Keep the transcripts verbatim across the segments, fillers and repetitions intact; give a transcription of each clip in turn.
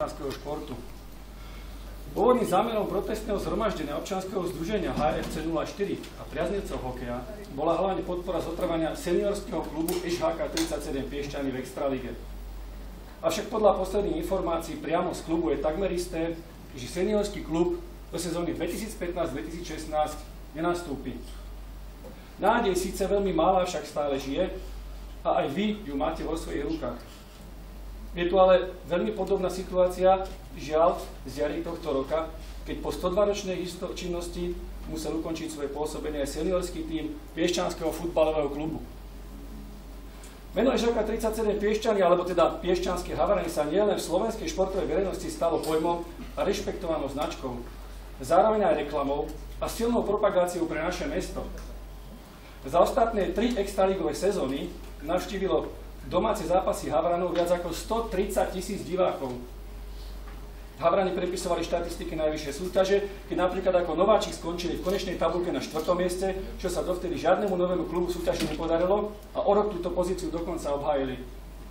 športu. Pôvodným zámerom protestného zhromaždenia občianskeho združenia há ef cé nula štyri a priaznivcov hokeja bola hlavne podpora zotrvania seniorského klubu eš há ká tridsaťsedem Piešťany v Extralíge. Avšak podľa posledných informácií priamo z klubu je takmer isté, že seniorský klub do sezóny dvetisícpätnásť dvetisícšestnásť nenastúpi. Nádej síce veľmi malá, však stále žije a aj vy ju máte vo svojich rukách. Je tu ale veľmi podobná situácia, žiaľ, z jary tohto roka, keď po stodvaročnej činnosti musel ukončiť svoje pôsobenie aj seniorský tím Piešťanského futbalového klubu. Meno eš há ká tridsaťsedem Piešťany, alebo teda Piešťanské Havrany, sa nielen v slovenskej športovej verejnosti stalo pojmom a rešpektovanou značkou, zároveň aj reklamou a silnou propagáciou pre naše mesto. Za ostatné tri extraligové sezóny navštívilo domáce zápasy Havranov viac ako stotridsať tisíc divákov. Havrani prepisovali štatistiky najvyššej súťaže, keď napríklad ako nováčik skončili v konečnej tabuľke na štvrtom mieste, čo sa dovtedy žiadnemu novému klubu súťaži nepodarilo a o rok túto pozíciu dokonca obhájili.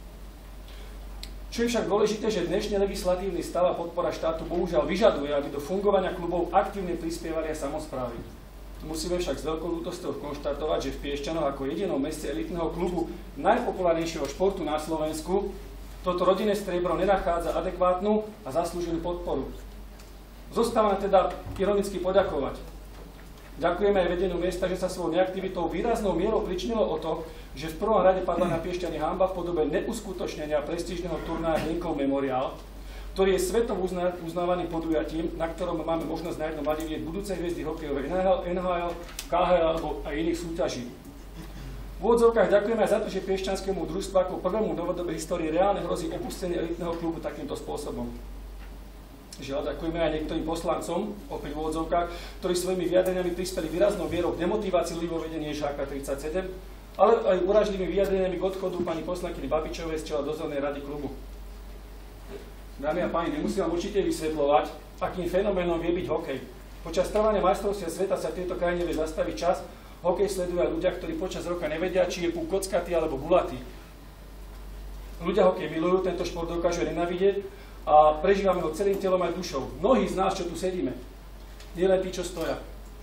Čo je však dôležité, že dnešný legislatívny stav a podpora štátu bohužiaľ vyžaduje, aby do fungovania klubov aktívne prispievali aj samosprávy. Musíme však s veľkou ľútosťou konštatovať, že v Piešťanoch ako jedinom meste elitného klubu najpopulárnejšieho športu na Slovensku toto rodinné striebro nenachádza adekvátnu a zaslúženú podporu. Zostáva teda ironicky poďakovať. Ďakujeme aj vedeniu miesta, že sa svojou neaktivitou výraznou mierou pričinilo o to, že v prvom rade padla na Piešťany hanba v podobe neuskutočnenia prestížneho turnaja Hlinkov Memoriál, ktorý je svetovo uznávaným podujatím, na ktorom máme možnosť najednou mať vidieť budúcej hviezdy hokejovej en há el, ká há el alebo aj iných súťaží. V úvodzovkách ďakujeme aj za to, že Piešťanskému družstvu ako prvému novodobej histórii reálne hrozí opustenie elitného klubu takýmto spôsobom. Žiaľ, ďakujeme aj niektorým poslancom, opäť v úvodzovkách, ktorí svojimi vyjadreniami prispeli výraznou vierou k demotivácii ľudí vo vedení eš há ká tridsaťsedem, ale aj uražlivými vyjadreniami k odchodu pani poslankyne Babičovej z čela dozornej rady klubu. Dámy a páni, nemusím vám určite vysvetľovať, akým fenoménom vie byť hokej. Počas trvania majstrovstiev sveta sa v tejto krajine vie zastaviť čas. Hokej sledujú aj ľudia, ktorí počas roka nevedia, či je púk kockatý alebo gulatý. Ľudia hokej milujú, tento šport dokážu nenávidieť a prežívame ho celým telom aj dušou. Mnohí z nás, čo tu sedíme, nie len tí, čo stoja.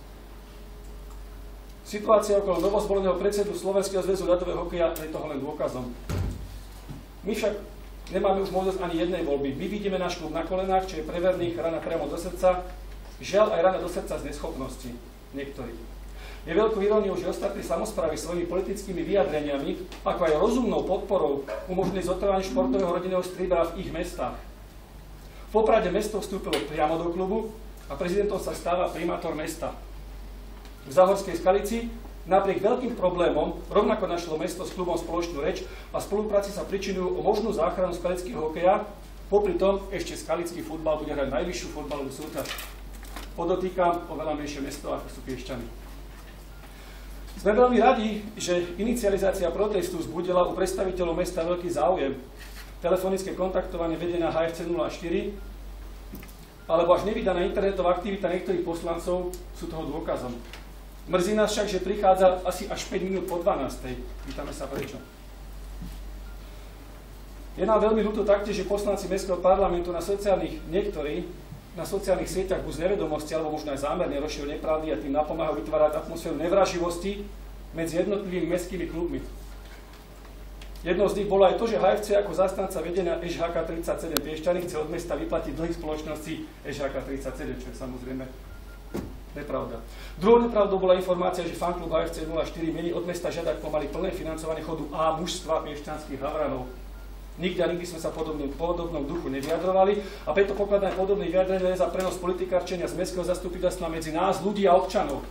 Situácia okolo novozvoleného predsedu Slovenského zväzu ľadového hokeja je toho len dôkazom. My však nemáme už možnosť ani jednej voľby. My vidíme náš klub na kolenách, čo je pre verných rana priamo do srdca. Žiaľ aj rana do srdca z neschopnosti niektorých. Je veľkou iróniou, že ostatní samosprávy svojimi politickými vyjadreniami, ako aj rozumnou podporou umožnili zotrvanie športového rodinného striebra v ich mestách. V Poprade mesto vstúpilo priamo do klubu a prezidentom sa stáva primátor mesta. V Záhorskej Skalici napriek veľkým problémom rovnako našlo mesto s klubom spoločnú reč a v spolupráci sa pričinujú o možnú záchranu skalického hokeja. Popri tom ešte skalický futbal bude hrať najvyššiu futbalovú súťaž. Podotýkam, oveľa menšie mesto ako sú Piešťany. Sme veľmi radi, že inicializácia protestu vzbudila u predstaviteľov mesta veľký záujem. Telefonické kontaktovanie vedenia há ef cé nula štyri alebo až nevydaná internetová aktivita niektorých poslancov sú toho dôkazom. Mrzí nás však, že prichádza asi až päť minút po dvanástej. Pýtame sa prečo. Je nám veľmi ľúto taktiež, že poslanci Mestského parlamentu na sociálnych, niektorí, na sociálnych sieťach buď z nevedomosti, alebo možno aj zámerne rozšírujú nepravdy a tým napomáhajú vytvárať atmosféru nevraživosti medzi jednotlivými mestskými klubmi. Jednou z nich bolo aj to, že há ef cé ako zastanca vedenia eš há ká tridsaťsedem Piešťany chce od mesta vyplatiť dlhy spoločnosti eš há ká tridsaťsedem, čo je samozrejme nepravda. Druhou nepravdou bola informácia, že fanklub há ef cé nula štyri mieni od mesta žiadať pomaly plné financovanie chodu A mužstva Piešťanských Havranov. Nikdy a nikdy sme sa v podobnom, podobnom duchu nevyjadrovali a preto pokladáme podobné vyjadrenie za prenos politikárčenia z mestského zastupiteľstva medzi nás, ľudí a občanov.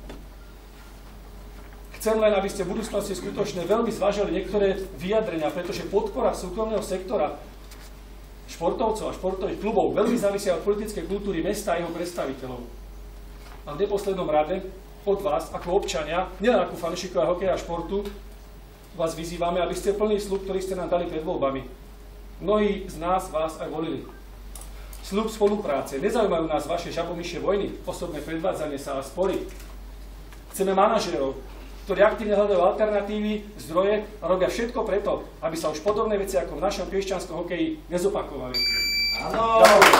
Chcem len, aby ste v budúcnosti skutočne veľmi zvážili niektoré vyjadrenia, pretože podpora súkromného sektora športovcov a športových klubov veľmi závisia od politickej kultúry mesta a jeho predstaviteľov. A v neposlednom rade od vás, ako občania, nielen ako fanúšikovia hokeja a športu, vás vyzývame, aby ste plnili sľub, ktorý ste nám dali pred voľbami. Mnohí z nás vás aj volili. Sľub spolupráce. Nezaujímajú nás vaše žabomyšie vojny, osobné predvádzanie sa a spory. Chceme manažérov, ktorí aktívne hľadajú alternatívy, zdroje a robia všetko preto, aby sa už podobné veci ako v našom piešťanskom hokeji nezopakovali. Áno.